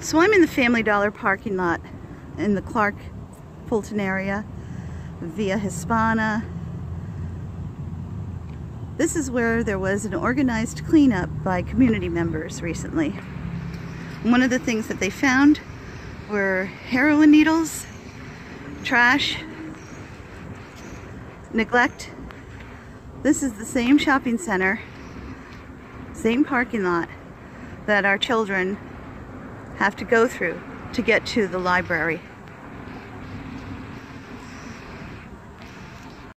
So I'm in the Family Dollar parking lot in the Clark-Fulton area, Via Hispana. This is where there was an organized cleanup by community members recently. One of the things that they found were heroin needles, trash, neglect. This is the same shopping center, same parking lot that our children have to go through to get to the library.